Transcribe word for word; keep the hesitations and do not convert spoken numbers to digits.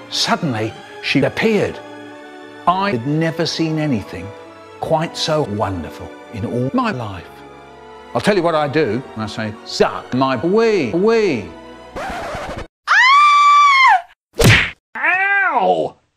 Suddenly, she appeared. I had never seen anything quite so wonderful in all my life. I'll tell you what I do. I say, suck my wee, wee.